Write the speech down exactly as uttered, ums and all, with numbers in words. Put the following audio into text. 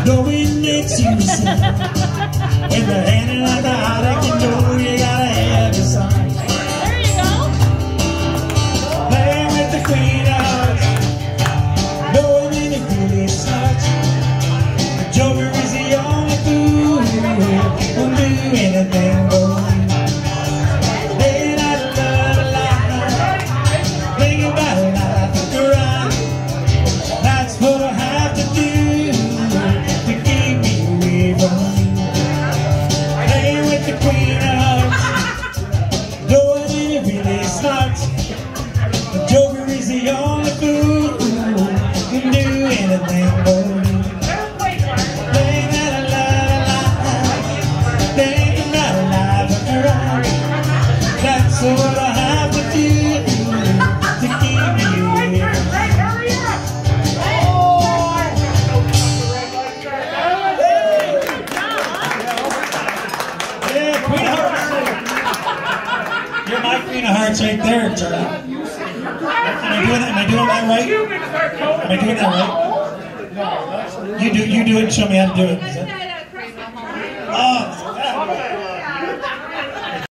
Though it makes you sick, when they're handing out the heartache, you know you gotta have your son. There you go. Playing with the queen of hearts, knowing that it really starts. The Joker is the only fool who'll do anything but win. Laying out a lot of life, thinking about a life of crime. That's what I have to do. The Joker is the only fool who can do anything but win. Playing out a lot of life, thinking about a life of crime. That's what I have to do to keep you here. Yeah, Queen of Hearts. You're my Queen of Hearts right there, Charlie. Am I doing that? Am I doing that right? Am I doing that right? You do. You do it. And show me how to do it. Oh.